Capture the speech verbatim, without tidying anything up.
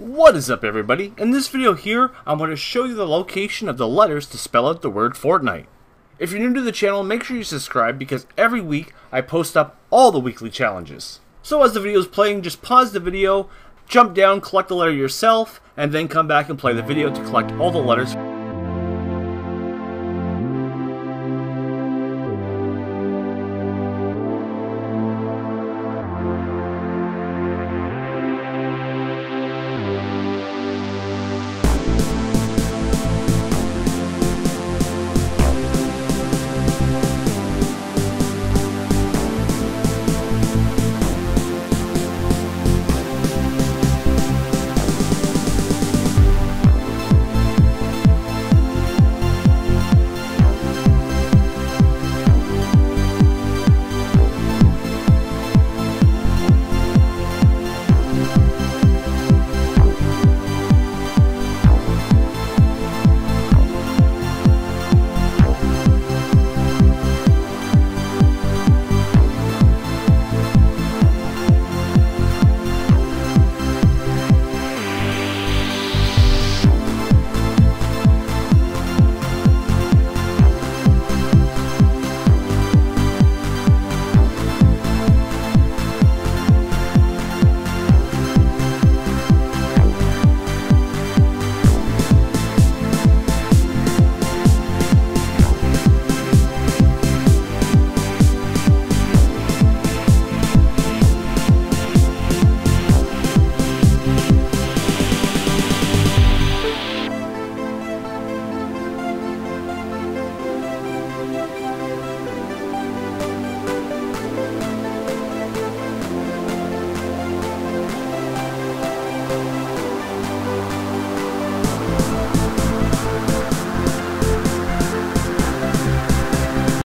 What is up, everybody? In this video here, I'm going to show you the location of the letters to spell out the word Fortnite. If you're new to the channel, make sure you subscribe because every week I post up all the weekly challenges. So as the video is playing, just pause the video, jump down, collect the letter yourself, and then come back and play the video to collect all the letters.